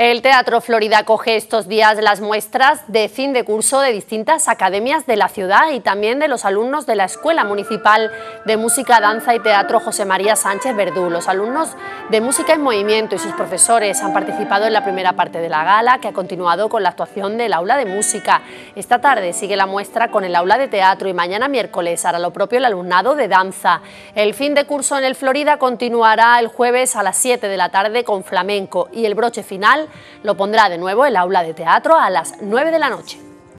El Teatro Florida acoge estos días las muestras de fin de curso de distintas academias de la ciudad y también de los alumnos de la Escuela Municipal de Música, Danza y Teatro José María Sánchez Verdú. Los alumnos de Música en Movimiento y sus profesores han participado en la primera parte de la gala, que ha continuado con la actuación del aula de música. Esta tarde sigue la muestra con el aula de teatro y mañana miércoles hará lo propio el alumnado de danza. El fin de curso en el Florida continuará el jueves a las 7 de la tarde con flamenco y el broche final lo pondrá de nuevo el aula de teatro a las 9 de la noche.